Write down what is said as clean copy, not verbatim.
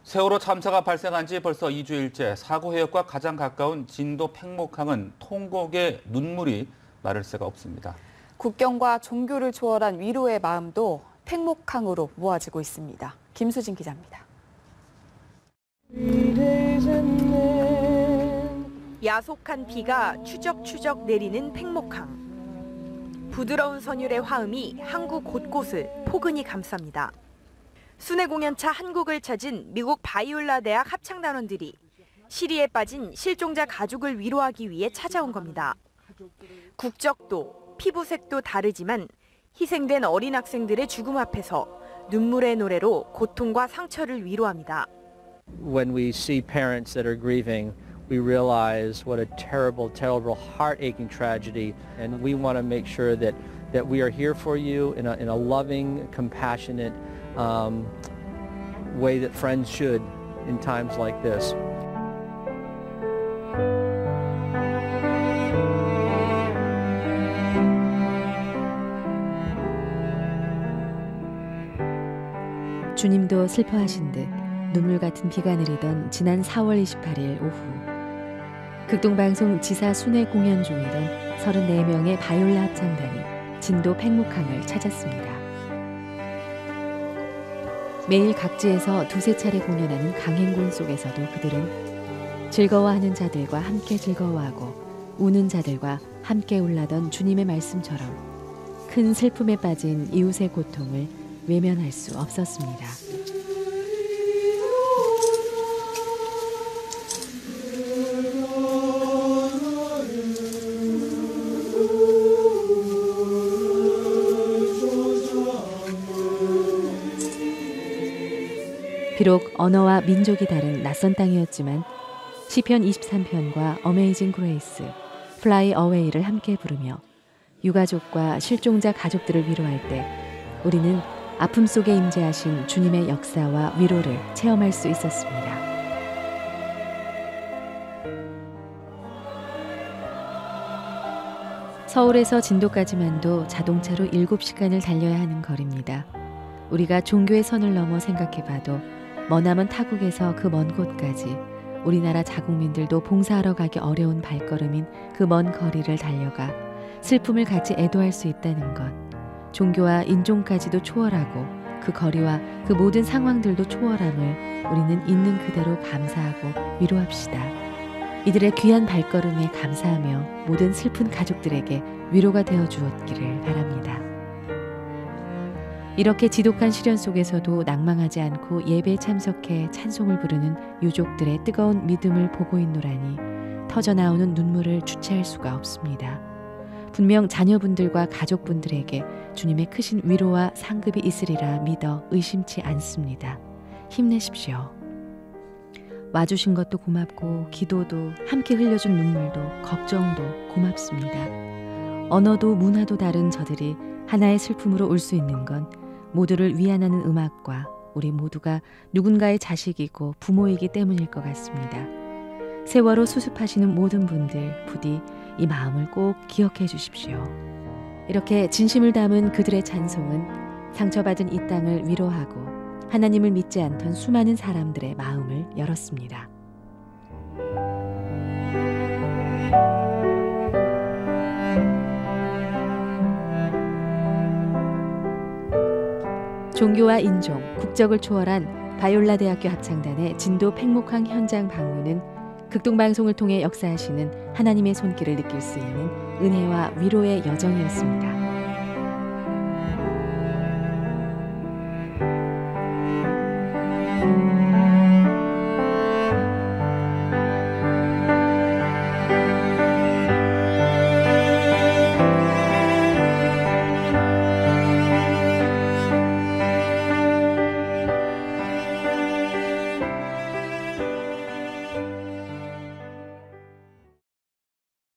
세월호 참사가 발생한 지 벌써 2주일째 사고 해역과 가장 가까운 진도 팽목항은 통곡의 눈물이 마를 새가 없습니다. 국경과 종교를 초월한 위로의 마음도 팽목항으로 모아지고 있습니다. 김수진 기자입니다. 야속한 비가 추적추적 내리는 팽목항. 부드러운 선율의 화음이 항구 곳곳을 포근히 감쌉니다. 순회 공연차 한 곡을 찾은 미국 바이올라 대학 합창단원들이 시리에 빠진 실종자 가족을 위로하기 위해 찾아온 겁니다. 국적도 피부색도 다르지만 희생된 어린 학생들의 죽음 앞에서 눈물의 노래로 고통과 상처를 위로합니다. When we see parents that are grieving, we realize what a terrible, terrible, heart-aching tragedy, and we want to make sure that we are here for you in a loving, compassionate way that friends should in times like this. 주님도 슬퍼하신 듯 눈물 같은 비가 내리던 지난 4월 28일 오후 극동방송 지사 순회 공연 중이던 34명의 바이올라 합창단이 진도 팽목항을 찾았습니다. 매일 각지에서 두세 차례 공연하는 강행군 속에서도 그들은 즐거워하는 자들과 함께 즐거워하고 우는 자들과 함께 울라던 주님의 말씀처럼 큰 슬픔에 빠진 이웃의 고통을 외면할 수 없었습니다. 비록 언어와 민족이 다른 낯선 땅이었지만 시편 23편과 어메이징 그레이스, 플라이 어웨이를 함께 부르며 유가족과 실종자 가족들을 위로할 때 우리는 아픔 속에 임재하신 주님의 역사와 위로를 체험할 수 있었습니다. 서울에서 진도까지만도 자동차로 7시간을 달려야 하는 거리입니다. 우리가 종교의 선을 넘어 생각해봐도 머나먼 타국에서 그 먼 곳까지 우리나라 자국민들도 봉사하러 가기 어려운 발걸음인 그 먼 거리를 달려가 슬픔을 같이 애도할 수 있다는 것, 종교와 인종까지도 초월하고 그 거리와 그 모든 상황들도 초월함을 우리는 있는 그대로 감사하고 위로합시다. 이들의 귀한 발걸음에 감사하며 모든 슬픈 가족들에게 위로가 되어 주었기를 바랍니다. 이렇게 지독한 시련 속에서도 낭망하지 않고 예배에 참석해 찬송을 부르는 유족들의 뜨거운 믿음을 보고 있노라니 터져나오는 눈물을 주체할 수가 없습니다. 분명 자녀분들과 가족분들에게 주님의 크신 위로와 상급이 있으리라 믿어 의심치 않습니다. 힘내십시오. 와주신 것도 고맙고 기도도 함께 흘려준 눈물도 걱정도 고맙습니다. 언어도 문화도 다른 저들이 하나의 슬픔으로 울 수 있는 건 모두를 위안하는 음악과 우리 모두가 누군가의 자식이고 부모이기 때문일 것 같습니다. 세월호 수습하시는 모든 분들 부디 이 마음을 꼭 기억해 주십시오. 이렇게 진심을 담은 그들의 찬송은 상처받은 이 땅을 위로하고 하나님을 믿지 않던 수많은 사람들의 마음을 열었습니다. 종교와 인종, 국적을 초월한 바이올라 대학교 합창단의 진도 팽목항 현장 방문은 극동방송을 통해 역사하시는 하나님의 손길을 느낄 수 있는 은혜와 위로의 여정이었습니다.